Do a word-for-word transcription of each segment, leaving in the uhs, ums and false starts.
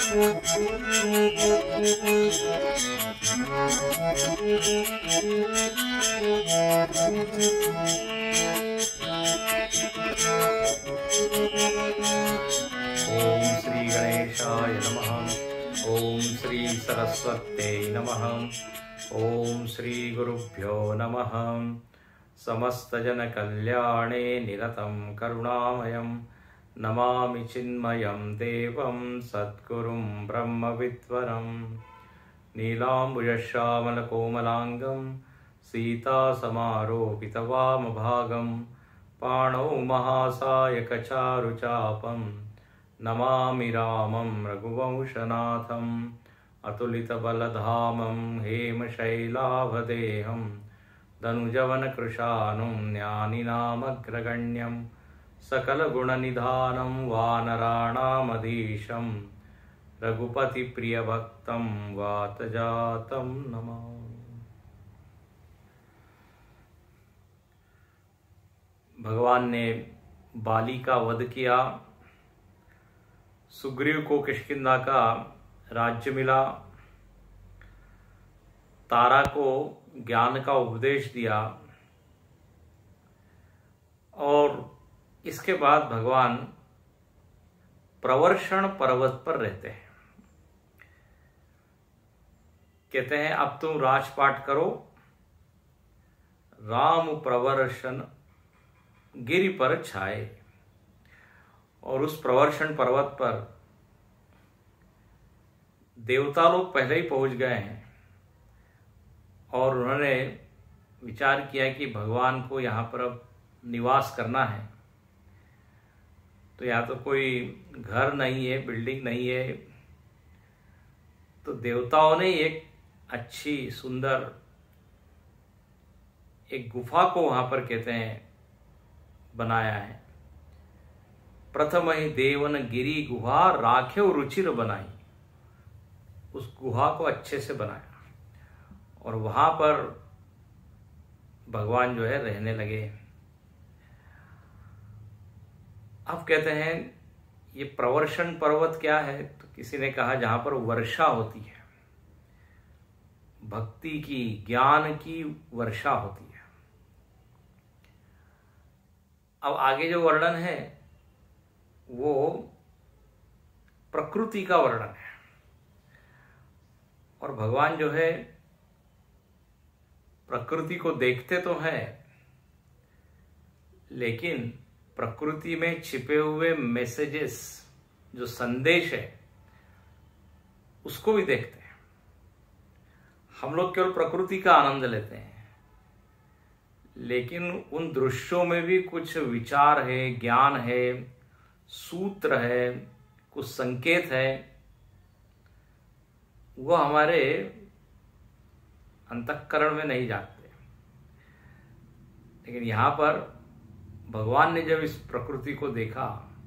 श्री गणेशाय नमः। ओम श्री सरस्वत्यै नमः। ओम श्री गुरुभ्यो नमः। समस्त जन कल्याणे निरतं करुणामयं नमामि चिन्मयं देवं सद्गुरुं ब्रह्मविद्वरं। नीलाम्बुजश्यामलकोमलाङ्गं सीतासमारोपितवामभागं पाणौ महासायकचारुचापं नमामि रामं रघुवंशनाथम्। अतुलितबलधामं हेमशैलाभदेहं धनुजवनकृशानुं ज्ञानिनामग्रगण्यं सकलगुणनिधानं वानराणामधीशं रघुपतिप्रियभक्तं वातजातं नमामि। भगवान ने बाली का वध किया, सुग्रीव को किष्किंधा का राज्य मिला, तारा को ज्ञान का उपदेश दिया और इसके बाद भगवान प्रवर्षण पर्वत पर रहते हैं। कहते हैं अब तुम राजपाट करो, राम प्रवर्षण गिरि पर छाए। और उस प्रवर्षण पर्वत पर देवता लोग पहले ही पहुंच गए हैं और उन्होंने विचार किया कि भगवान को यहाँ पर अब निवास करना है। तो यहाँ तो कोई घर नहीं है, बिल्डिंग नहीं है, तो देवताओं ने एक अच्छी सुंदर एक गुफा को वहां पर कहते हैं बनाया है। प्रथम ही देवन गिरी गुहा राख्यो रुचिर बनाई। उस गुहा को अच्छे से बनाया और वहां पर भगवान जो है रहने लगे। अब कहते हैं ये प्रवर्षण पर्वत क्या है, तो किसी ने कहा जहां पर वर्षा होती है, भक्ति की, ज्ञान की वर्षा होती है। अब आगे जो वर्णन है वो प्रकृति का वर्णन है। और भगवान जो है प्रकृति को देखते तो हैं, लेकिन प्रकृति में छिपे हुए मैसेजेस, जो संदेश है, उसको भी देखते हैं। हम लोग केवल प्रकृति का आनंद लेते हैं, लेकिन उन दृश्यों में भी कुछ विचार है, ज्ञान है, सूत्र है, कुछ संकेत है, वो हमारे अंतःकरण में नहीं जाते। लेकिन यहां पर भगवान ने जब इस प्रकृति को देखा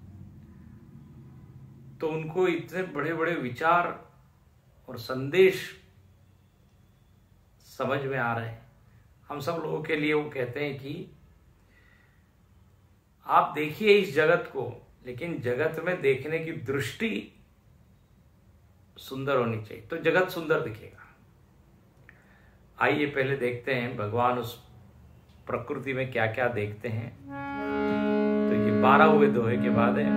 तो उनको इतने बड़े बड़े विचार और संदेश समझ में आ रहे हैं। हम सब लोगों के लिए वो कहते हैं कि आप देखिए इस जगत को, लेकिन जगत में देखने की दृष्टि सुंदर होनी चाहिए, तो जगत सुंदर दिखेगा। आइए पहले देखते हैं भगवान उस प्रकृति में क्या क्या देखते हैं। तो ये बारह हुए दोहे के बाद है।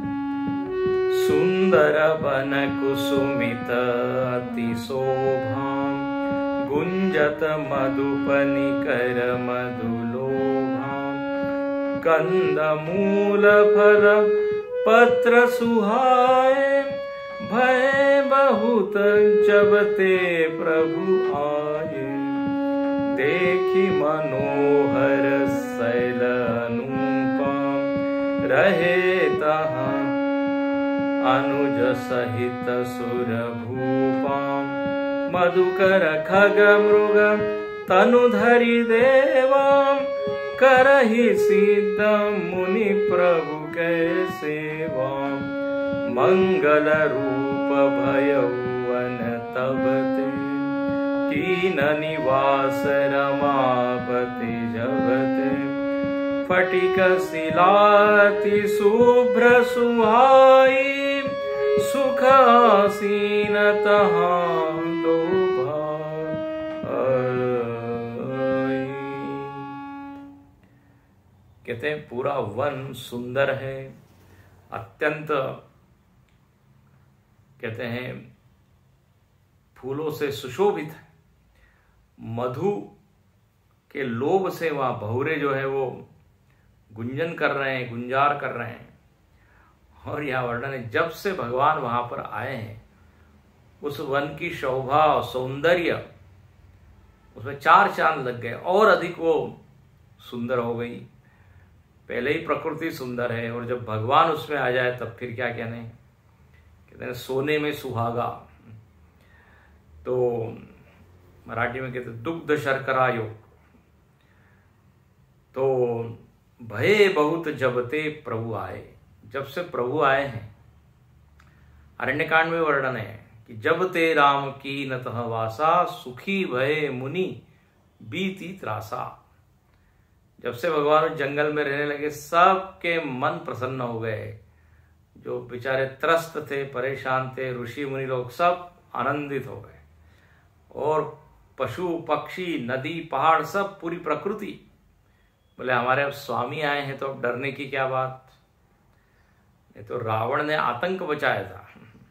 सुंदर बन कुसुमित अति शोभां गुंजत मधुपनिकर मधुलोभां कंद मूल फल पत्र सुहाए भय बहुत जब ते प्रभु आए देखी मनोहर शैल अनुपम रहे तहाँ अनुज सहित सुर भूपाम मधुकर खग मृग तनुधरि देवाम करहि सिद्ध मुनि प्रभु के सेवाम मंगल रूप भयवन तब ते कीन निवास रमापति जबते फटिक शिलाति शुभ्र सुहाई सुख सीन तहाँ दो भाई। कहते हैं पूरा वन सुंदर है, अत्यंत कहते हैं फूलों से सुशोभित है। मधु के लोभ से वहां भौरे जो है वो गुंजन कर रहे हैं, गुंजार कर रहे हैं। और यह वर्णन है, जब से भगवान वहां पर आए हैं उस वन की शोभा और सौंदर्य, उसमें चार चांद लग गए, और अधिक वो सुंदर हो गई। पहले ही प्रकृति सुंदर है और जब भगवान उसमें आ जाए तब फिर क्या कहने। कहते हैं सोने में सुहागा, तो मराठी में कहते दुग्ध शर्करा योग। तो भये बहुत जबते प्रभु आए, जब से प्रभु आए हैं। अरण्यकांड में वर्णन है कि जब ते राम की नतः वासा, सुखी भये मुनि बीती त्रासा। जब से भगवान उस जंगल में रहने लगे, सबके मन प्रसन्न हो गए। जो बेचारे त्रस्त थे, परेशान थे, ऋषि मुनि लोग सब आनंदित हो गए। और पशु पक्षी, नदी, पहाड़, सब पूरी प्रकृति बोले हमारे अब स्वामी आए हैं तो अब डरने की क्या बात। नहीं तो रावण ने आतंक बचाया था।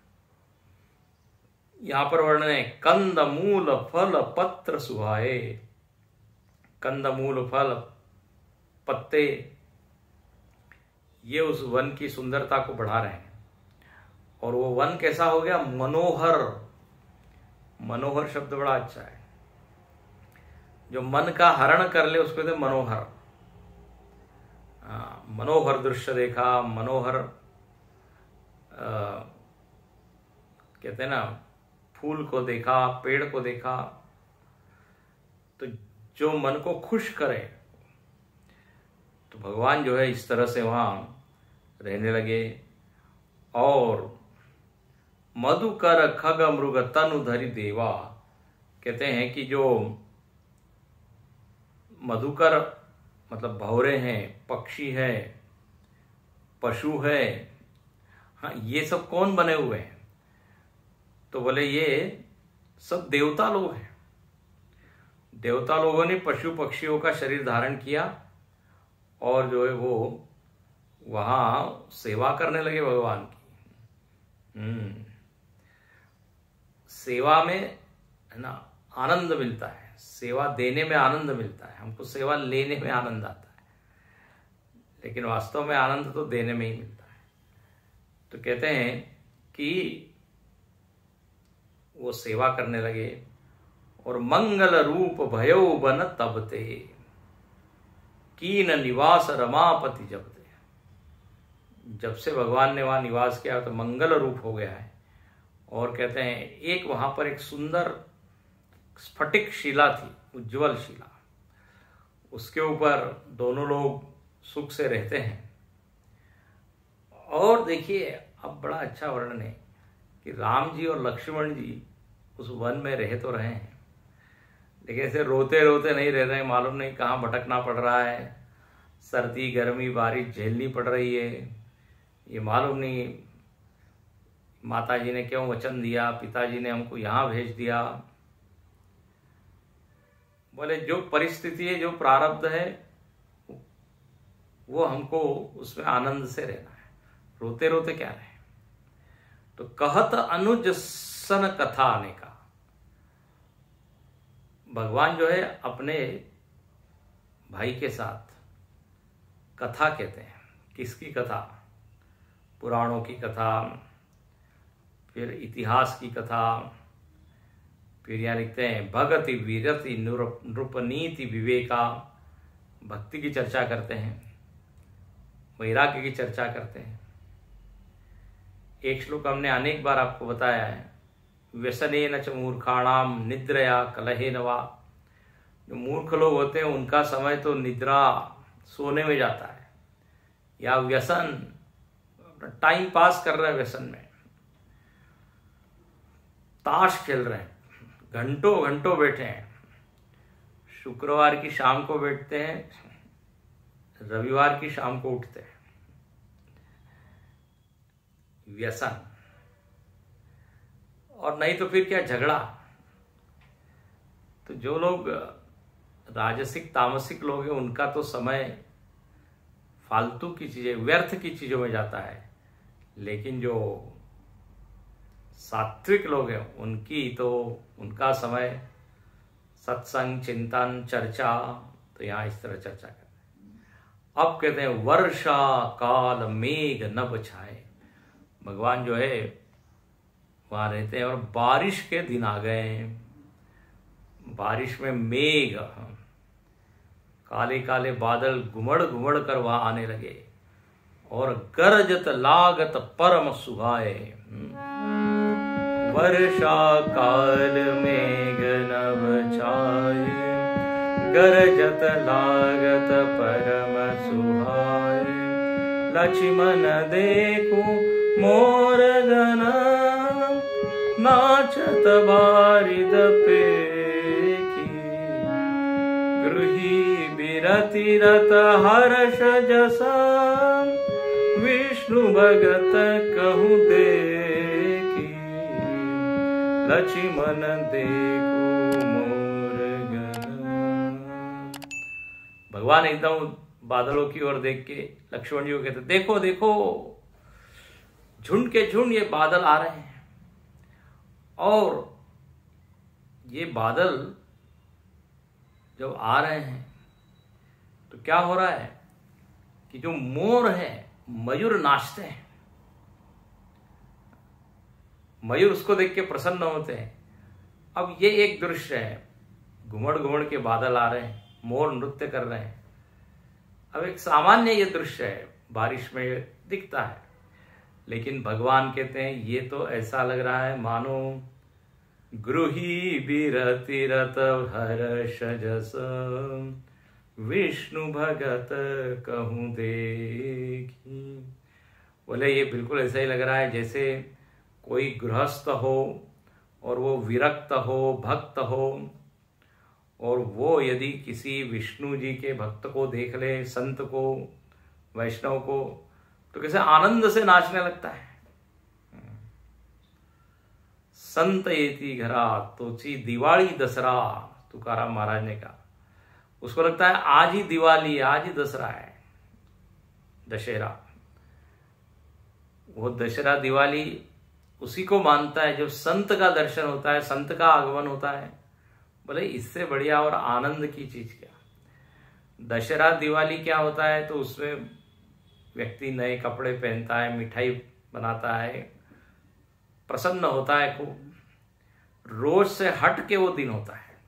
यहां पर वर्णन है कंद मूल फल पत्र सुहाए। कंद मूल फल पत्ते ये उस वन की सुंदरता को बढ़ा रहे हैं। और वो वन कैसा हो गया, मनोहर। मनोहर शब्द बड़ा अच्छा है। जो मन का हरण कर ले उसको कहते मनोहर। आ, मनोहर दृश्य देखा, मनोहर आ, कहते हैं ना, फूल को देखा, पेड़ को देखा, तो जो मन को खुश करे। तो भगवान जो है इस तरह से वहां रहने लगे। और मधुकर खग मृग तनु धरि देवा। कहते हैं कि जो मधुकर मतलब भौरे हैं, पक्षी है, पशु है, हाँ ये सब कौन बने हुए हैं। तो बोले ये सब देवता लोग हैं। देवता लोगों ने पशु पक्षियों का शरीर धारण किया और जो है वो वहां सेवा करने लगे भगवान की। हम्म सेवा में है ना आनंद मिलता है, सेवा देने में आनंद मिलता है। हमको सेवा लेने में आनंद आता है, लेकिन वास्तव में आनंद तो देने में ही मिलता है। तो कहते हैं कि वो सेवा करने लगे। और मंगल रूप भयो बन तबते, कीन निवास रमापति जबते। जब से भगवान ने वहां निवास किया तो मंगल रूप हो गया है। और कहते हैं एक वहां पर एक सुंदर स्फटिक शिला थी, उज्जवल शिला, उसके ऊपर दोनों लोग सुख से रहते हैं। और देखिए अब बड़ा अच्छा वर्णन है कि राम जी और लक्ष्मण जी उस वन में रह तो रहे हैं, लेकिन ऐसे रोते रोते नहीं रह रहे हैं। मालूम नहीं कहाँ भटकना पड़ रहा है, सर्दी गर्मी बारिश झेलनी पड़ रही है, ये मालूम नहीं माता जी ने क्यों वचन दिया, पिताजी ने हमको यहाँ भेज दिया। बोले जो परिस्थिति है, जो प्रारब्ध है, वो हमको उसमें आनंद से रहना है, रोते रोते क्या रहे। तो कहत अनुज सन कथा आने का, भगवान जो है अपने भाई के साथ कथा कहते हैं। किसकी कथा? पुराणों की कथा, फिर इतिहास की कथा, फिर यहाँ लिखते हैं भगति वीरति नृपनीति विवेका। भक्ति की चर्चा करते हैं, वैराग्य की चर्चा करते हैं। एक श्लोक हमने अनेक बार आपको बताया है, व्यसनेन च मूर्खाणाम निद्रया कलहेन वा। जो मूर्ख लोग होते हैं उनका समय तो निद्रा, सोने में जाता है, या व्यसन, अपना टाइम पास कर रहे हैं व्यसन में, ताश खेल रहे हैं, घंटों घंटों बैठे हैं। शुक्रवार की शाम को बैठते हैं, रविवार की शाम को उठते हैं। व्यसन, और नहीं तो फिर क्या, झगड़ा। तो जो लोग राजसिक तामसिक लोग हैं उनका तो समय फालतू की चीजें, व्यर्थ की चीजों में जाता है, लेकिन जो सात्विक लोग हैं उनकी तो उनका समय सत्संग, चिंतन, चर्चा। तो यहाँ इस तरह चर्चा करते हैं। अब कहते हैं वर्षा काल मेघ नभ छाए। भगवान जो है वहां रहते हैं और बारिश के दिन आ गए। बारिश में मेघ, काले काले बादल घुमड़ घुमड़ कर वहां आने लगे और गरजत लागत परम सुहाए। वर्षा काल मेघ नभ छाए, गरजत लागत परम सुहाए। लक्ष्मण देखो मोर गण, नाचत बारिद पेखी। गृही बिरति रत हर्ष जसा, विष्णु भगत कहूँ देखी। लक्ष्मण देखो मोर गण। भगवान एकदम बादलों की ओर देख के लक्ष्मण जी को कहते, देखो देखो झुंड के झुंड ये बादल आ रहे हैं। और ये बादल जब आ रहे हैं तो क्या हो रहा है कि जो मोर है, मयूर नाचते हैं। मयूर उसको देख के प्रसन्न होते हैं। अब ये एक दृश्य है, घुमड़ घुमड़ के बादल आ रहे हैं, मोर नृत्य कर रहे हैं। अब एक सामान्य ये दृश्य है, बारिश में दिखता है, लेकिन भगवान कहते हैं ये तो ऐसा लग रहा है मानो गृही बिरति रत हर्ष जस, विष्णु भगत कहूँ देखी। बोले ये बिल्कुल ऐसा ही लग रहा है जैसे कोई गृहस्थ हो और वो विरक्त हो, भक्त हो, और वो यदि किसी विष्णु जी के भक्त को देख ले, संत को, वैष्णव को, तो कैसे आनंद से नाचने लगता है। संत येती घरा तोची दिवाली दसरा, तुकाराम महाराज ने कहा। उसको लगता है आज ही दिवाली है, आज ही दसरा है, दशहरा। वो दशहरा दिवाली उसी को मानता है जो संत का दर्शन होता है, संत का आगमन होता है। बोले इससे बढ़िया और आनंद की चीज क्या। दशहरा दिवाली क्या होता है, तो उसमें व्यक्ति नए कपड़े पहनता है, मिठाई बनाता है, प्रसन्न होता है खूब। रोज से हट के वो दिन होता है,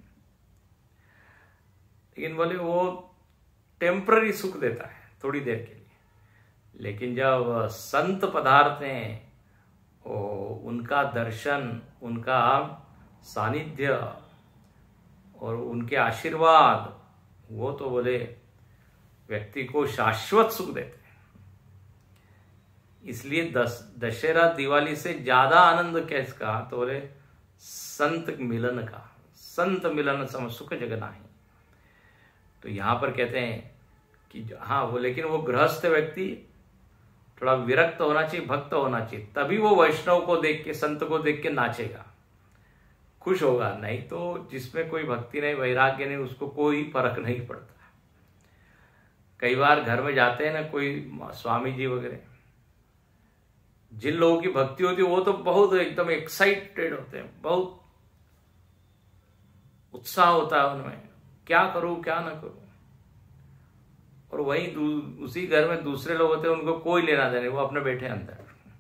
लेकिन बोले वो टेम्पररी सुख देता है थोड़ी देर के लिए। लेकिन जब संत पदार्थ हैं, उनका दर्शन, उनका सानिध्य और उनके आशीर्वाद, वो तो बोले व्यक्ति को शाश्वत सुख देते हैं। इसलिए दस दशहरा दिवाली से ज्यादा आनंद किसका, तो बोले संत मिलन का। संत मिलन सम सुख जग नाही। तो यहां पर कहते हैं कि हाँ वो, लेकिन वो गृहस्थ व्यक्ति थोड़ा विरक्त होना चाहिए, भक्त होना चाहिए, तभी वो वैष्णव को देख के, संत को देख के नाचेगा, खुश होगा। नहीं तो जिसमें कोई भक्ति नहीं, वैराग्य नहीं, उसको कोई फर्क नहीं पड़ता। कई बार घर में जाते हैं ना कोई स्वामी जी वगैरह, जिन लोगों की भक्ति होती है वो तो बहुत एकदम एक्साइटेड होते हैं, बहुत उत्साह होता है उनमें, क्या करूं क्या ना करूं। और वहीं उसी घर में दूसरे लोग होते हैं, उनको कोई लेना देना, वो अपने बैठे अंदर।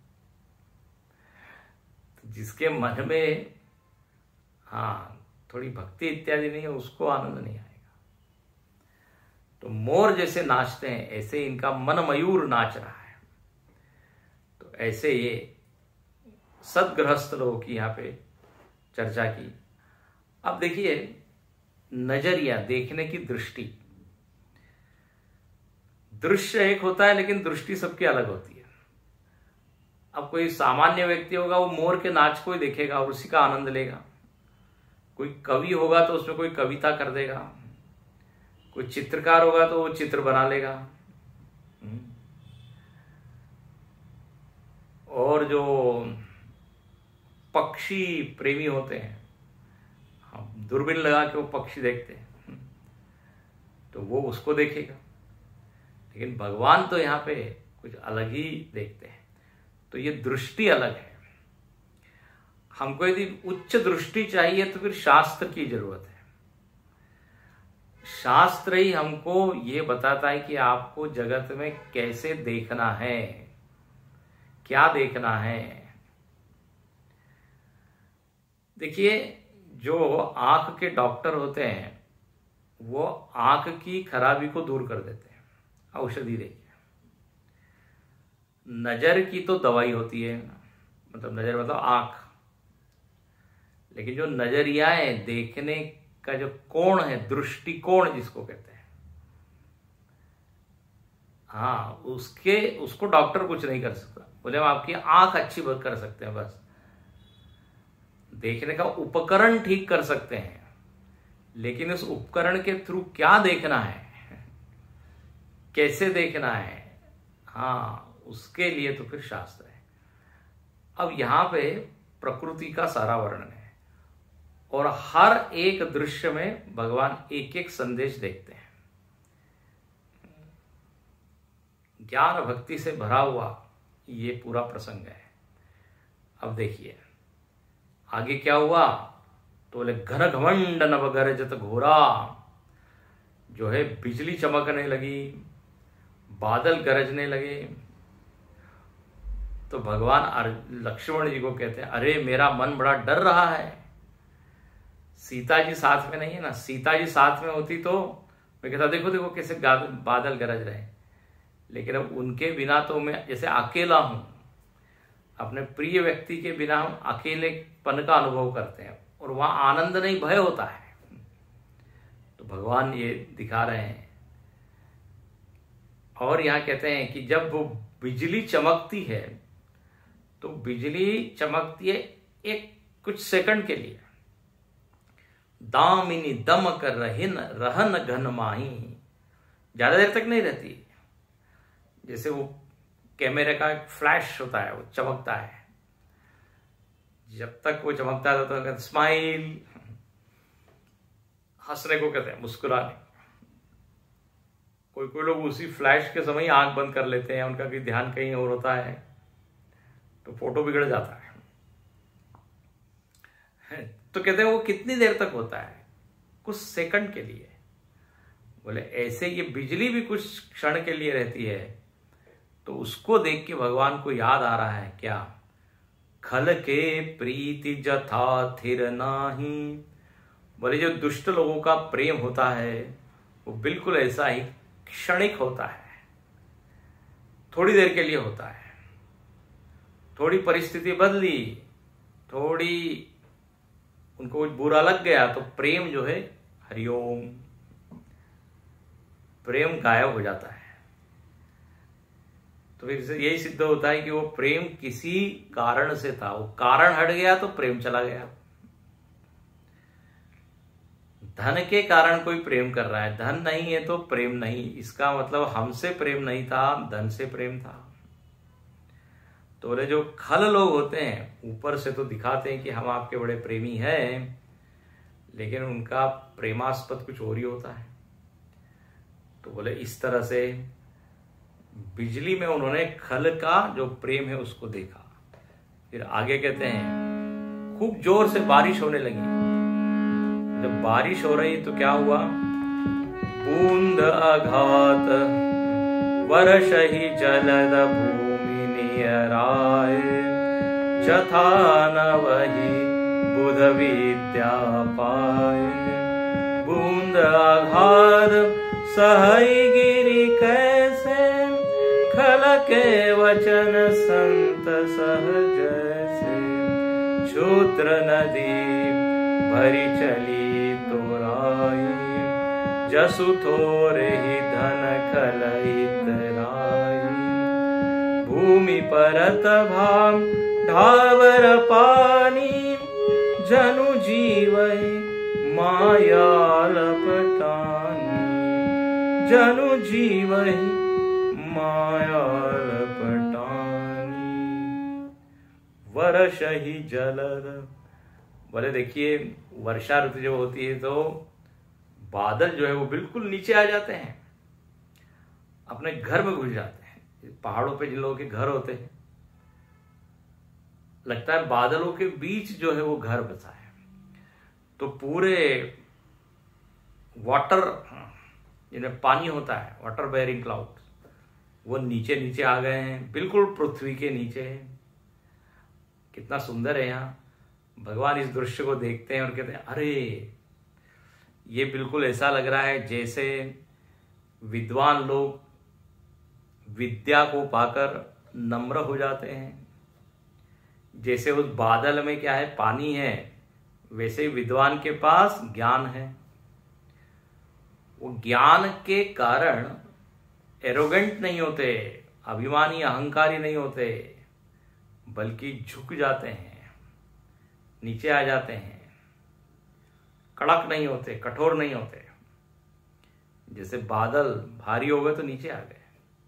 तो जिसके मन में हाँ थोड़ी भक्ति इत्यादि नहीं है, उसको आनंद नहीं आएगा। तो मोर जैसे नाचते हैं, ऐसे इनका मन मयूर नाच रहा है। तो ऐसे ये सदगृहस्थ लोगों की यहाँ पे चर्चा की। अब देखिए नजरिया, देखने की दृष्टि। दृश्य एक होता है लेकिन दृष्टि सबकी अलग होती है। अब कोई सामान्य व्यक्ति होगा, वो मोर के नाच को ही देखेगा और उसी का आनंद लेगा। कोई कवि होगा तो उसमें कोई कविता कर देगा, कोई चित्रकार होगा तो वो चित्र बना लेगा। और जो पक्षी प्रेमी होते हैं, हम दूरबीन लगा के वो पक्षी देखते हैं तो वो उसको देखेगा, लेकिन भगवान तो यहाँ पे कुछ अलग ही देखते हैं। तो ये दृष्टि अलग है। हमको यदि उच्च दृष्टि चाहिए तो फिर शास्त्र की जरूरत है। शास्त्र ही हमको ये बताता है कि आपको जगत में कैसे देखना है, क्या देखना है। देखिए, जो आंख के डॉक्टर होते हैं वो आंख की खराबी को दूर कर देते हैं औषधि देके। नजर की तो दवाई होती है, मतलब नजर मतलब आंख, लेकिन जो नजरिया है, देखने का जो कोण है, दृष्टिकोण जिसको कहते हैं, हाँ, उसके उसको डॉक्टर कुछ नहीं कर सकता। बोले हम आपकी आंख अच्छी कर सकते हैं, बस देखने का उपकरण ठीक कर सकते हैं, लेकिन उस उपकरण के थ्रू क्या देखना है, कैसे देखना है, हाँ, उसके लिए तो फिर शास्त्र है। अब यहां पे प्रकृति का सारा वर्णन है और हर एक दृश्य में भगवान एक एक संदेश देखते हैं। ज्ञान भक्ति से भरा हुआ ये पूरा प्रसंग है। अब देखिए आगे क्या हुआ, तो बोले घन घमंड नभ गरजत घोरा, जो है बिजली चमकने लगी, बादल गरजने लगे। तो भगवान लक्ष्मण जी को कहते हैं, अरे मेरा मन बड़ा डर रहा है, सीता जी साथ में नहीं है ना, सीता जी साथ में होती तो मैं कहता देखो देखो कैसे बादल गरज रहे हैं, लेकिन अब उनके बिना तो मैं जैसे अकेला हूं, अपने प्रिय व्यक्ति के बिना हम अकेलेपन का अनुभव करते हैं और वहां आनंद नहीं भय होता है। तो भगवान ये दिखा रहे हैं। और यहां कहते हैं कि जब वो बिजली चमकती है तो बिजली चमकती है एक कुछ सेकंड के लिए, दामिनी दम कर रहन रहन घन माही, ज्यादा देर तक नहीं रहती। जैसे वो कैमरे का एक फ्लैश होता है, वो चमकता है, जब तक वो चमकता है तो कहते स्माइल, हंसने को कहते हैं, मुस्कुराने। कोई कोई लोग उसी फ्लैश के समय आंख बंद कर लेते हैं, उनका भी ध्यान कहीं और होता है तो फोटो बिगड़ जाता है। तो कहते हैं वो कितनी देर तक होता है, कुछ सेकंड के लिए। बोले ऐसे ये बिजली भी कुछ क्षण के लिए रहती है। तो उसको देख के भगवान को याद आ रहा है क्या, खल के प्रीति जथा थिर नाही। बोले जो दुष्ट लोगों का प्रेम होता है वो बिल्कुल ऐसा ही क्षणिक होता है, थोड़ी देर के लिए होता है। थोड़ी परिस्थिति बदली, थोड़ी उनको कुछ बुरा लग गया तो प्रेम जो है हरिओम, प्रेम गायब हो जाता है। तो फिर यही सिद्ध होता है कि वो प्रेम किसी कारण से था, वो कारण हट गया तो प्रेम चला गया। धन के कारण कोई प्रेम कर रहा है, धन नहीं है तो प्रेम नहीं, इसका मतलब हमसे प्रेम नहीं था, धन से प्रेम था। तो बोले जो खल लोग होते हैं ऊपर से तो दिखाते हैं कि हम आपके बड़े प्रेमी हैं, लेकिन उनका प्रेमास्पद कुछ और ही होता है। तो बोले इस तरह से बिजली में उन्होंने खल का जो प्रेम है उसको देखा। फिर आगे कहते हैं खूब जोर से बारिश होने लगी। जब बारिश हो रही तो क्या हुआ, बूंद आघात वर्ष ही जलद भूमि नियराय, जथा न वही बुध विद्या पाए। बूंद आघात सहई गिरी कैसे, खल के वचन संत सहज से। क्षुद्र नदी भरी चली तोराई, जसु थोरे ही धन खल इतराई। भूमि परत भाम ढावर पानी, जनु जीवई माया लपटानी। जनु जीवई माया लपटानी। वर बरस ही जलर। बोले देखिए वर्षा ऋतु जब होती है तो बादल जो है वो बिल्कुल नीचे आ जाते हैं, अपने घर में घुस जाते हैं। पहाड़ों पे जिन लोगों के घर होते हैं लगता है बादलों के बीच जो है वो घर बसा है। तो पूरे वाटर जिनमें पानी होता है, वाटर बेयरिंग क्लाउड, वो नीचे नीचे आ गए हैं, बिल्कुल पृथ्वी के नीचे है। कितना सुंदर है यहाँ। भगवान इस दृश्य को देखते हैं और कहते हैं अरे ये बिल्कुल ऐसा लग रहा है जैसे विद्वान लोग विद्या को पाकर नम्र हो जाते हैं। जैसे उस बादल में क्या है, पानी है, वैसे ही विद्वान के पास ज्ञान है। वो ज्ञान के कारण एरोगेंट नहीं होते, अभिमानी अहंकारी नहीं होते, बल्कि झुक जाते हैं, नीचे आ जाते हैं, कड़क नहीं होते, कठोर नहीं होते। जैसे बादल भारी हो गए तो नीचे आ गए।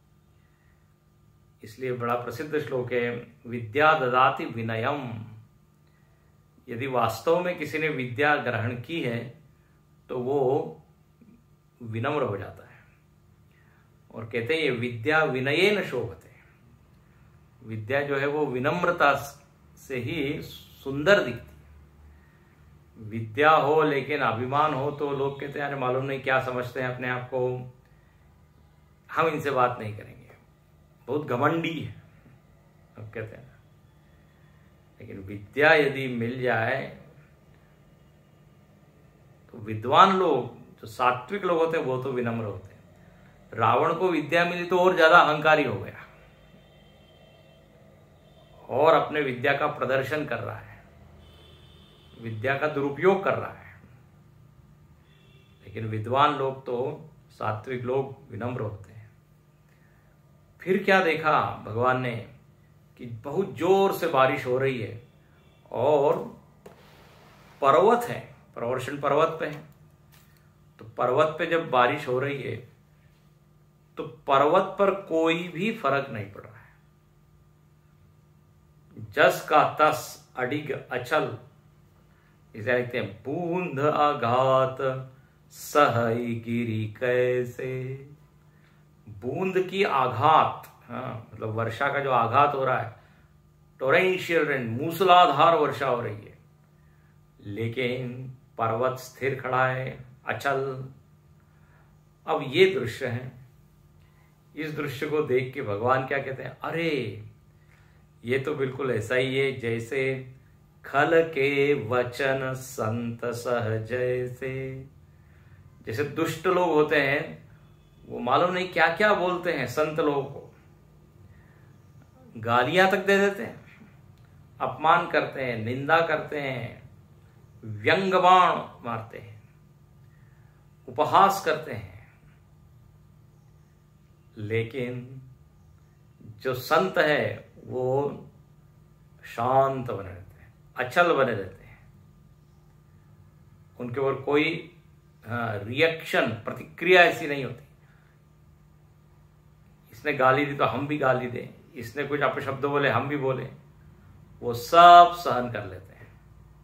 इसलिए बड़ा प्रसिद्ध श्लोक है, विद्या ददाति विनयम। यदि वास्तव में किसी ने विद्या ग्रहण की है तो वो विनम्र हो जाता है। और कहते हैं ये विद्या विनयेन शोभते। विद्या जो है वो विनम्रता से ही सुंदर दिखती है। विद्या हो लेकिन अभिमान हो तो लोग कहते हैं अरे मालूम नहीं क्या समझते हैं अपने आप को, हम इनसे बात नहीं करेंगे, बहुत घमंडी है, अब कहते हैं। लेकिन विद्या यदि मिल जाए तो विद्वान लोग, जो सात्विक लोग होते हैं, वो तो विनम्र होते हैं। रावण को विद्या मिली तो और ज्यादा अहंकारी हो गया और अपने विद्या का प्रदर्शन कर रहा है, विद्या का दुरुपयोग कर रहा है। लेकिन विद्वान लोग तो, सात्विक लोग विनम्र होते हैं। फिर क्या देखा भगवान ने कि बहुत जोर से बारिश हो रही है और पर्वत है, प्रवर्षण पर्वत पे है। तो पर्वत पे जब बारिश हो रही है तो पर्वत पर कोई भी फर्क नहीं पड़ रहा है। जस का तस अडिग अचल, इसे लिखते हैं बूंद आघात सहई गिरी कैसे। बूंद की आघात, हाँ मतलब वर्षा का जो आघात हो रहा है, टोरेंशियल रेन, मूसलाधार वर्षा हो रही है, लेकिन पर्वत स्थिर खड़ा है, अचल। अब ये दृश्य है। इस दृश्य को देख के भगवान क्या कहते हैं, अरे ये तो बिल्कुल ऐसा ही है जैसे खल के वचन संत सह जैसे। जैसे दुष्ट लोग होते हैं वो मालूम नहीं क्या क्या बोलते हैं संत लोगों को, गालियां तक दे देते हैं, अपमान करते हैं, निंदा करते हैं, व्यंग बाण मारते हैं, उपहास करते हैं। लेकिन जो संत है वो शांत बने रहते हैं, अचल बने रहते हैं। उनके ऊपर कोई रिएक्शन, प्रतिक्रिया ऐसी नहीं होती। इसने गाली दी तो हम भी गाली दें, इसने कुछ अपशब्द बोले हम भी बोले, वो सब सहन कर लेते हैं।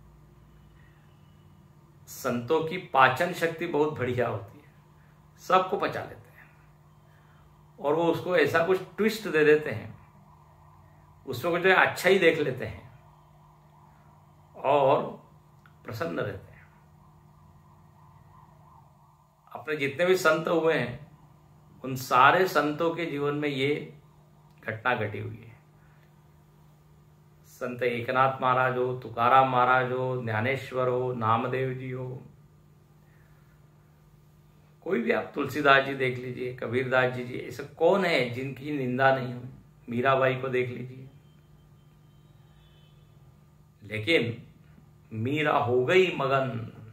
संतों की पाचन शक्ति बहुत बढ़िया होती है, सबको पचा लेते हैं। और वो उसको ऐसा कुछ ट्विस्ट दे देते हैं, उसमें कुछ अच्छा ही देख लेते हैं और प्रसन्न रहते हैं। अपने जितने भी संत हुए हैं उन सारे संतों के जीवन में ये घटना घटी हुई है। संत एकनाथ महाराज हो, तुकाराम महाराज हो, ज्ञानेश्वर हो, नामदेव जी हो, कोई भी आप तुलसीदास जी देख लीजिए, कबीरदास जी जी, ऐसे कौन है जिनकी निंदा नहीं हुई। मीराबाई को देख लीजिए। लेकिन मीरा हो गई मगन,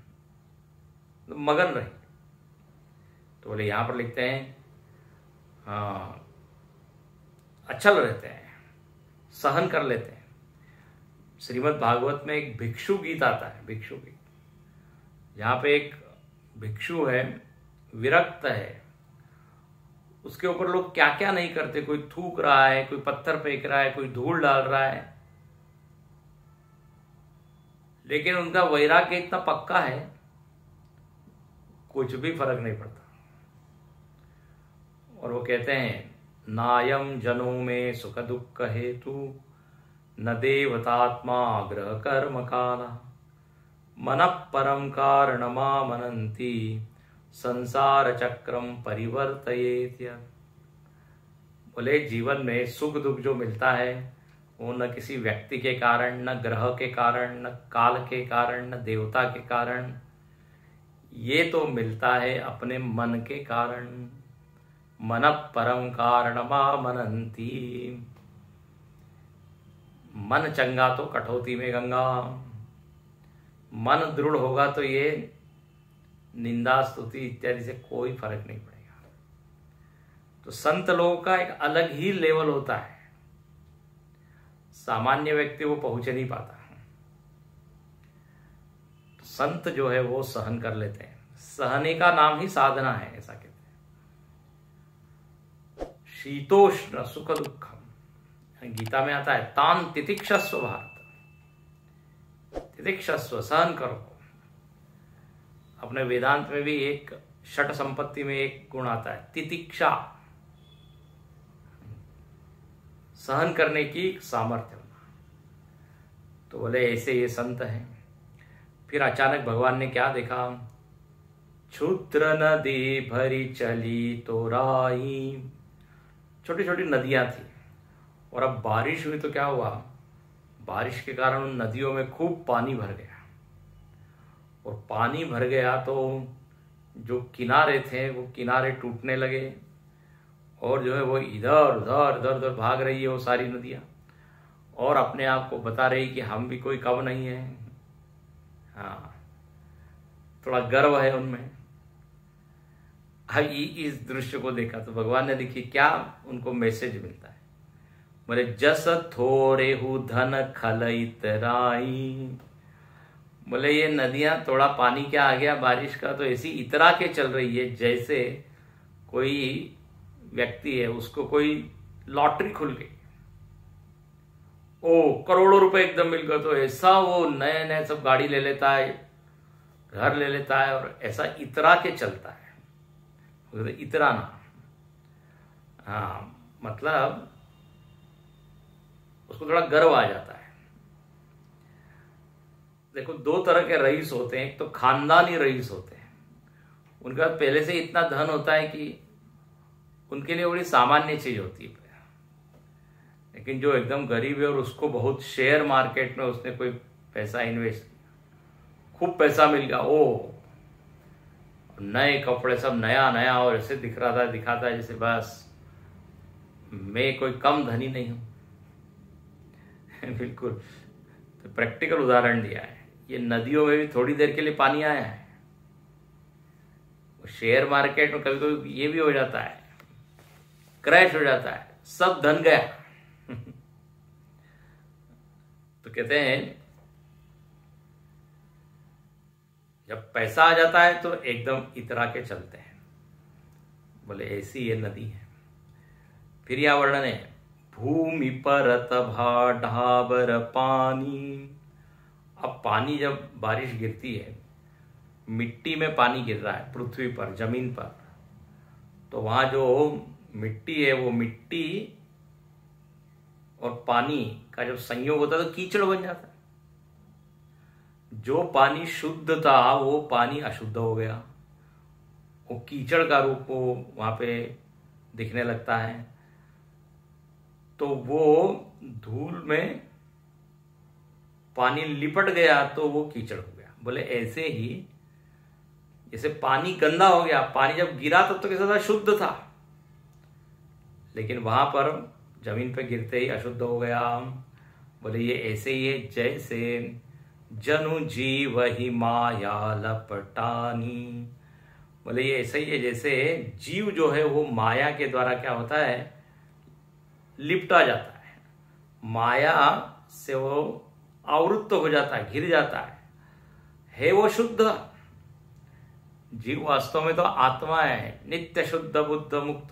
मगन रही। तो बोले यहां पर लिखते हैं हाँ अचल रहते हैं, सहन कर लेते हैं। श्रीमद् भागवत में एक भिक्षु गीत आता है, भिक्षु गीत, जहां पे एक भिक्षु है, विरक्त है, उसके ऊपर लोग क्या क्या नहीं करते। कोई थूक रहा है, कोई पत्थर फेंक रहा है, कोई धूल डाल रहा है, लेकिन उनका वैराग्य इतना पक्का है, कुछ भी फर्क नहीं पड़ता। और वो कहते हैं, नायम जनों में सुख दुख हेतु न देवतात्मा ग्रह कर्म काला मन परम कारणमा मनंती संसार चक्रम परिवर्तयेत्य। बोले जीवन में सुख दुख जो मिलता है वो न किसी व्यक्ति के कारण, न ग्रह के कारण, न काल के कारण, न देवता के कारण, ये तो मिलता है अपने मन के कारण। मन परम कारणमा मनंती। मन चंगा तो कठौती में गंगा। मन दृढ़ होगा तो ये निंदा स्तुति इत्यादि से कोई फर्क नहीं पड़ेगा। तो संत लोगों का एक अलग ही लेवल होता है, सामान्य व्यक्ति वो पहुंच नहीं पाता। तो संत जो है वो सहन कर लेते हैं। सहने का नाम ही साधना है, ऐसा कहते हैं। शीतोष्ण सुख दुखम, गीता में आता है, तान तितिक्षस्व भारत, तितिक्षस्व सहन करो। अपने वेदांत में भी एक षट संपत्ति में एक गुण आता है, तितिक्षा, सहन करने की सामर्थ्य होना। तो बोले ऐसे ये संत हैं। फिर अचानक भगवान ने क्या देखा, क्षुद्र नदी भरी चली तो राई। छोटी छोटी नदियां थी और अब बारिश हुई तो क्या हुआ, बारिश के कारण उन नदियों में खूब पानी भर गया। और पानी भर गया तो जो किनारे थे वो किनारे टूटने लगे और जो है वो इधर उधर इधर उधर भाग रही है वो सारी नदियां, और अपने आप को बता रही कि हम भी कोई कम नहीं है। हाँ, थोड़ा गर्व है उनमें। अब इस दृश्य को देखा तो भगवान ने देखी क्या उनको मैसेज मिलता है। बोले जस थोड़े हु धन खलइत राई। बोले ये नदियां, थोड़ा पानी क्या आ गया बारिश का तो ऐसी इतरा के चल रही है जैसे कोई व्यक्ति है उसको कोई लॉटरी खुल गई, ओ करोड़ों रुपए एकदम मिल गए, तो ऐसा वो नए नए सब गाड़ी ले लेता है, घर ले लेता है और ऐसा इतरा के चलता है। इतराना, हाँ, मतलब उसको थोड़ा गर्व आ जाता है। देखो दो तरह के रईस होते हैं, एक तो खानदानी रईस होते हैं, उनके पास पहले से इतना धन होता है कि उनके लिए बड़ी सामान्य चीज होती है। लेकिन जो एकदम गरीब है और उसको बहुत शेयर मार्केट में उसने कोई पैसा इन्वेस्ट किया, खूब पैसा मिल गया, ओ नए कपड़े सब नया नया और ऐसे दिख रहा था, दिखाता है जैसे बस मैं कोई कम धनी नहीं हूं। बिल्कुल, तो प्रैक्टिकल उदाहरण दिया है। ये नदियों में भी थोड़ी देर के लिए पानी आया है। शेयर मार्केट में कभी कभी ये भी हो जाता है, क्रैश हो जाता है, सब धन गया। तो कहते हैं जब पैसा आ जाता है तो एकदम इतरा के चलते हैं। बोले ऐसी ये नदी है। फिर यह वर्णन है, भूमि परत भा ढाबर पानी। अब पानी जब बारिश गिरती है, मिट्टी में पानी गिर रहा है पृथ्वी पर, जमीन पर, तो वहां जो मिट्टी है वो मिट्टी और पानी का जब संयोग होता है तो कीचड़ बन जाता है। जो पानी शुद्ध था वो पानी अशुद्ध हो गया, वो कीचड़ का रूप वो वहां पे दिखने लगता है। तो वो धूल में पानी लिपट गया तो वो कीचड़ हो गया। बोले ऐसे ही जैसे पानी गंदा हो गया, पानी जब गिरा तब तो कैसा था, शुद्ध था, लेकिन वहां पर जमीन पे गिरते ही अशुद्ध हो गया। बोले ये ऐसे ही है जैसे जनु जीव ही माया लपटानी। बोले ये ऐसे ही है जैसे जीव जो है वो माया के द्वारा क्या होता है, लिपटा जाता है, माया से वो आवृत्त हो जाता है, घिर जाता है है वो शुद्ध। जीव वास्तव में तो आत्मा है, नित्य शुद्ध बुद्ध मुक्त।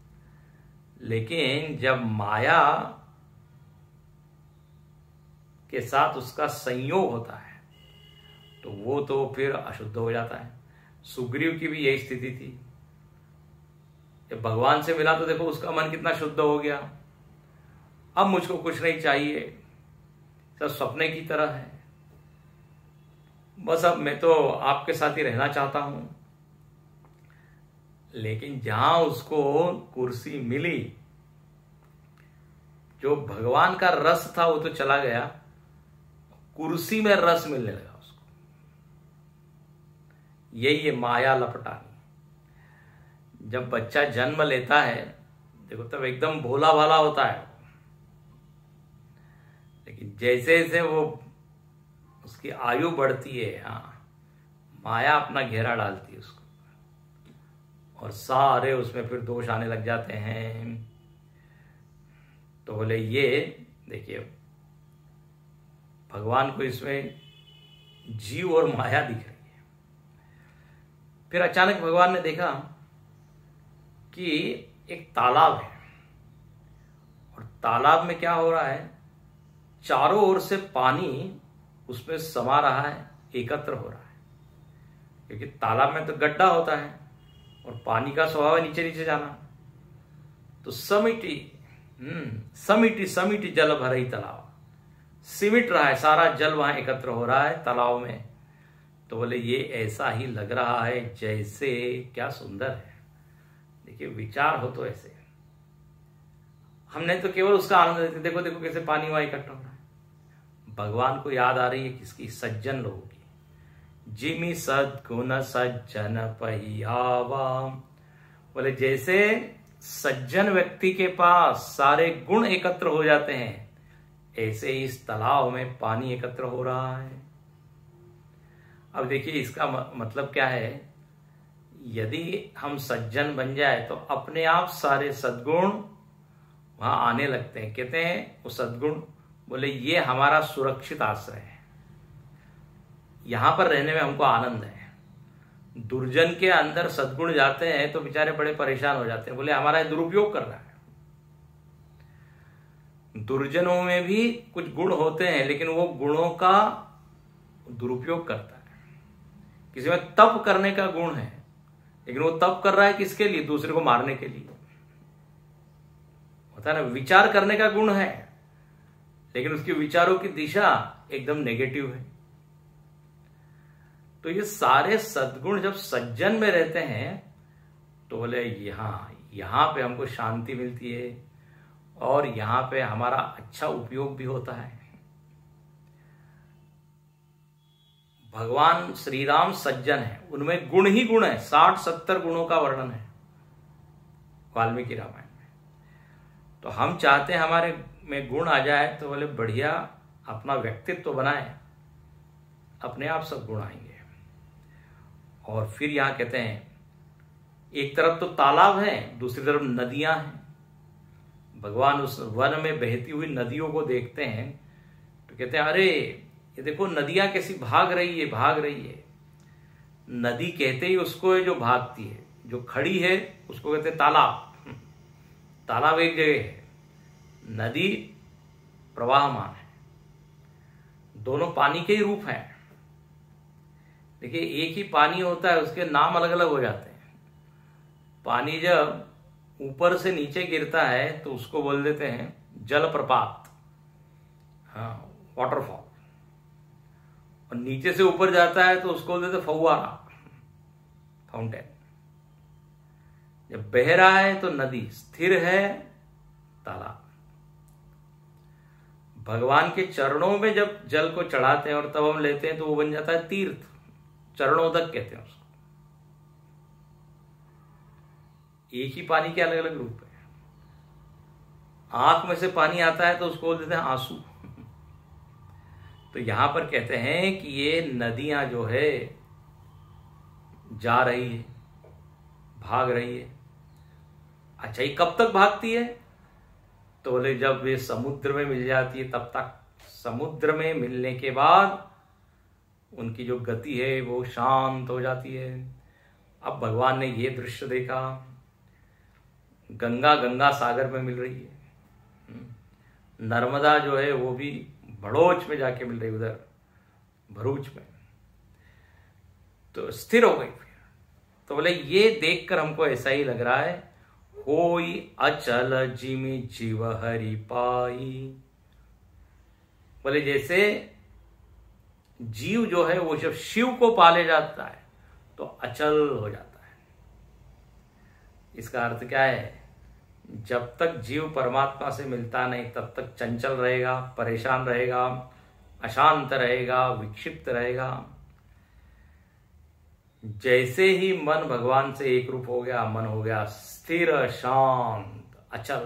लेकिन जब माया के साथ उसका संयोग होता है तो वो तो फिर अशुद्ध हो जाता है। सुग्रीव की भी यही स्थिति थी, जब भगवान से मिला तो देखो उसका मन कितना शुद्ध हो गया। अब मुझको कुछ नहीं चाहिए, सब सपने की तरह है, बस अब मैं तो आपके साथ ही रहना चाहता हूं। लेकिन जहां उसको कुर्सी मिली, जो भगवान का रस था वो तो चला गया, कुर्सी में रस मिलने लगा उसको। यही है माया लपटानी। जब बच्चा जन्म लेता है देखो तब एकदम भोला भाला होता है, लेकिन जैसे जैसे वो उसकी आयु बढ़ती है, हाँ, माया अपना घेरा डालती है उसको, और सारे उसमें फिर दोष आने लग जाते हैं। तो बोले ये देखिए, भगवान को इसमें जीव और माया दिख रही है। फिर अचानक भगवान ने देखा कि एक तालाब है, और तालाब में क्या हो रहा है, चारों ओर से पानी उसमें समा रहा है, एकत्र हो रहा है। क्योंकि तालाब में तो गड्ढा होता है और पानी का स्वभाव है नीचे नीचे जाना, तो समिटी हम्म समिटी समिटी जल भरई तालाब, सिमट रहा है, सारा जल वहां एकत्र हो रहा है तालाब में। तो बोले ये ऐसा ही लग रहा है जैसे, क्या सुंदर है। देखिए विचार हो तो ऐसे, हमने तो केवल उसका आनंद लेते, देखो देखो कैसे पानी वहां इकट्ठा हो रहा है। भगवान को याद आ रही है किसकी, सज्जन लोगों की। जिमि सद्गुण सज्जन पहियावा, बोले जैसे सज्जन व्यक्ति के पास सारे गुण एकत्र हो जाते हैं, ऐसे ही इस तालाब में पानी एकत्र हो रहा है। अब देखिए इसका मतलब क्या है, यदि हम सज्जन बन जाए तो अपने आप सारे सद्गुण वहां आने लगते हैं। कहते हैं वो सद्गुण, बोले ये हमारा सुरक्षित आश्रय है, यहां पर रहने में हमको आनंद है। दुर्जन के अंदर सद्गुण जाते हैं तो बेचारे बड़े परेशान हो जाते हैं, बोले हमारा दुरुपयोग कर रहा है। दुर्जनों में भी कुछ गुण होते हैं, लेकिन वो गुणों का दुरुपयोग करता है। किसी में तप करने का गुण है, लेकिन वो तप कर रहा है किसके लिए, दूसरे को मारने के लिए। होता है ना, विचार करने का गुण है, लेकिन उसके विचारों की दिशा एकदम नेगेटिव है। तो ये सारे सद्गुण जब सज्जन में रहते हैं तो बोले यहां यहां पे हमको शांति मिलती है, और यहां पे हमारा अच्छा उपयोग भी होता है। भगवान श्री राम सज्जन है, उनमें गुण ही गुण है, साठ सत्तर गुणों का वर्णन है वाल्मीकि रामायण में। तो हम चाहते हैं हमारे में गुण आ जाए, तो बोले बढ़िया अपना व्यक्तित्व बनाए, अपने आप सब गुण आएंगे। और फिर यहां कहते हैं एक तरफ तो तालाब है, दूसरी तरफ नदियां हैं। भगवान उस वन में बहती हुई नदियों को देखते हैं तो कहते हैं अरे ये देखो नदियां कैसी भाग रही है, भाग रही है। नदी कहते ही उसको है जो भागती है, जो खड़ी है उसको कहते हैं तालाब। तालाब एक जगह है, नदी प्रवाहमान है, दोनों पानी के ही रूप हैं। देखिए एक ही पानी होता है, उसके नाम अलग अलग हो जाते हैं। पानी जब ऊपर से नीचे गिरता है तो उसको बोल देते हैं जलप्रपात, हाँ, वाटरफॉल। और नीचे से ऊपर जाता है तो उसको बोल देते फव्वारा, फाउंटेन। जब बह रहा है तो नदी, स्थिर है तालाब। भगवान के चरणों में जब जल को चढ़ाते हैं और तब हम लेते हैं तो वो बन जाता है तीर्थ, चरणोदक कहते हैं उसको। एक ही पानी के अलग अलग रूप है। आंख में से पानी आता है तो उसको बोल देते हैं आंसू। तो यहां पर कहते हैं कि ये नदियां जो है जा रही है, भाग रही है। अच्छा ये कब तक भागती है, तो बोले जब ये समुद्र में मिल जाती है तब तक। समुद्र में मिलने के बाद उनकी जो गति है वो शांत हो जाती है। अब भगवान ने ये दृश्य देखा, गंगा गंगा सागर में मिल रही है, नर्मदा जो है वो भी भड़ोच में जाके मिल रही, उधर भरूच में। तो स्थिर हो गई फिर। तो बोले ये देखकर हमको ऐसा ही लग रहा है, होई अचल जिमि जीव हरि पाई। बोले जैसे जीव जो है वो जब शिव को पाले जाता है तो अचल हो जाता है। इसका अर्थ क्या है, जब तक जीव परमात्मा से मिलता नहीं तब तक चंचल रहेगा, परेशान रहेगा, अशांत रहेगा, विक्षिप्त रहेगा। जैसे ही मन भगवान से एक रूप हो गया, मन हो गया स्थिर, शांत, अचल।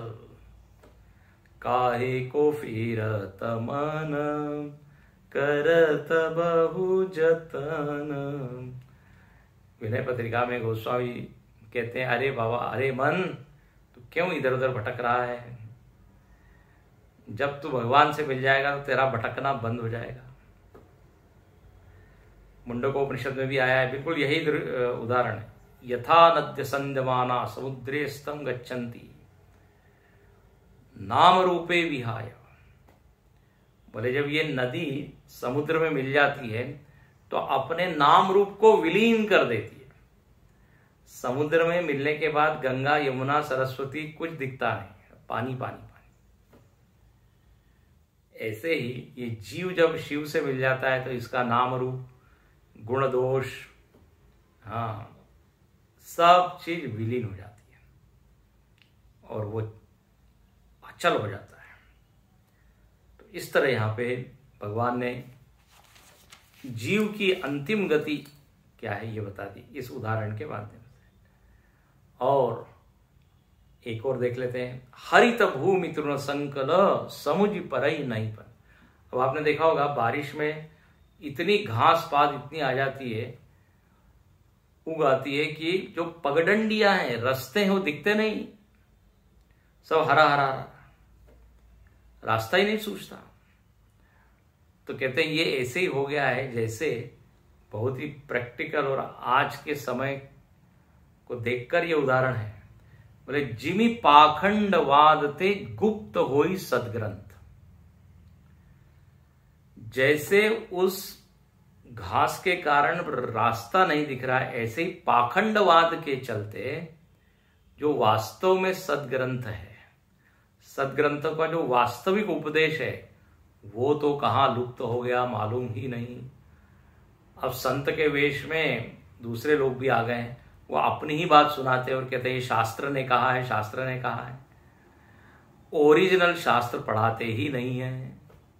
काहे को फिरत मन करत बहु जतन। विनय पत्रिका में गोस्वामी कहते हैं, अरे बाबा, अरे मन, तू क्यों इधर उधर भटक रहा है? जब तू भगवान से मिल जाएगा तो तेरा भटकना बंद हो जाएगा। मुंडकोपनिषद में भी आया है, बिल्कुल यही उदाहरण है। यथा नद्य संध्यमाना समुद्रे स्तम गच्छन्ति नाम रूपे विहाय। बोले जब ये नदी समुद्र में मिल जाती है तो अपने नाम रूप को विलीन कर देती है। समुद्र में मिलने के बाद गंगा, यमुना, सरस्वती कुछ दिखता नहीं, पानी पानी पानी। ऐसे ही ये जीव जब शिव से मिल जाता है तो इसका नाम रूप, गुण दोष, हाँ, सब चीज विलीन हो जाती है और वो अचल हो जाता है। तो इस तरह यहां पे भगवान ने जीव की अंतिम गति क्या है ये बता दी इस उदाहरण के माध्यम से। और एक और देख लेते हैं, हरित भूमि तृण संकल समुझ परई नहीं पर। अब आपने देखा होगा बारिश में इतनी घास पात इतनी आ जाती है, उगाती है कि जो पगडंडियां हैं, रास्ते हैं, वो दिखते नहीं, सब हरा हरा हरा, रास्ता ही नहीं सूझता। तो कहते हैं ये ऐसे ही हो गया है जैसे, बहुत ही प्रैक्टिकल और आज के समय को देखकर ये उदाहरण है। बोले जिमि पाखंड वादते गुप्त होई सदग्रंथ। जैसे उस घास के कारण रास्ता नहीं दिख रहा है, ऐसे ही पाखंडवाद के चलते जो वास्तव में सदग्रंथ है, सदग्रंथ का जो वास्तविक उपदेश है वो तो कहाँ लुप्त हो गया, मालूम ही नहीं। अब संत के वेश में दूसरे लोग भी आ गए हैं, वो अपनी ही बात सुनाते हैं और कहते हैं शास्त्र ने कहा है, शास्त्र ने कहा है। ओरिजिनल शास्त्र पढ़ाते ही नहीं है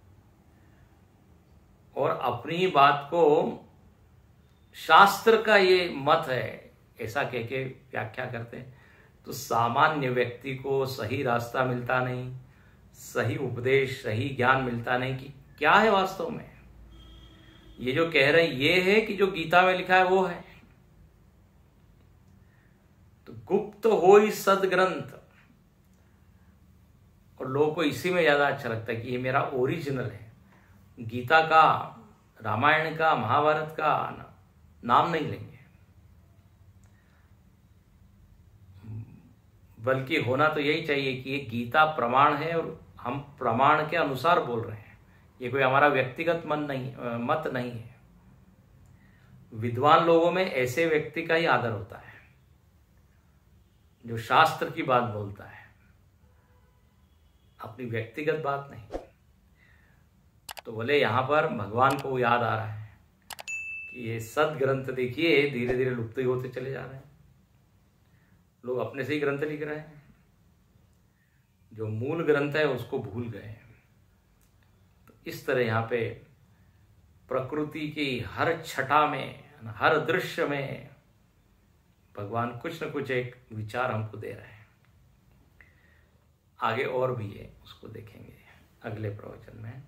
और अपनी बात को शास्त्र का ये मत है ऐसा कह के व्याख्या करते हैं। तो सामान्य व्यक्ति को सही रास्ता मिलता नहीं, सही उपदेश, सही ज्ञान मिलता नहीं कि क्या है वास्तव में। ये जो कह रहे हैं ये है कि जो गीता में लिखा है वो है। तो गुप्त होई सदग्रंथ, और लोगों को इसी में ज्यादा अच्छा लगता है कि ये मेरा ओरिजिनल है। गीता का, रामायण का, महाभारत का नाम नहीं लेंगे, बल्कि होना तो यही चाहिए कि ये गीता प्रमाण है और हम प्रमाण के अनुसार बोल रहे हैं। ये कोई हमारा व्यक्तिगत मन नहीं, मत नहीं है। विद्वान लोगों में ऐसे व्यक्ति का ही आदर होता है जो शास्त्र की बात बोलता है, अपनी व्यक्तिगत बात नहीं। तो बोले यहां पर भगवान को याद आ रहा है कि ये सदग्रंथ देखिए धीरे धीरे लुप्त होते चले जा रहे हैं। लोग अपने से ही ग्रंथ लिख रहे हैं, जो मूल ग्रंथ है उसको भूल गए हैं। तो इस तरह यहाँ पे प्रकृति की हर छटा में, हर दृश्य में भगवान कुछ न कुछ एक विचार हमको दे रहे हैं। आगे और भी है, उसको देखेंगे अगले प्रवचन में।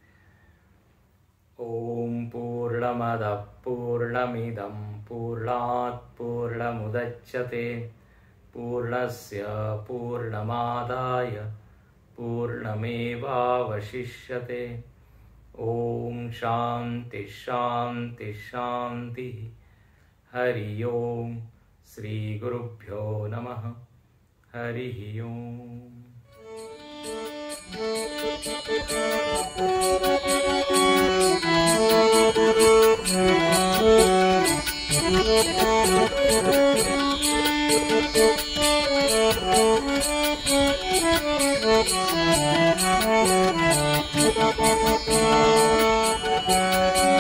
ओम पूर्णमदः पूर्णमिदं पूर्णात् पूर्णमुदच्यते पूर्णस्य पूर्णमादाय पूर्णमेवावशिष्यते। ओम शांति शांति शांति। हरि ओम। श्री गुरुभ्यो नमः। हरि ओम। Thank you.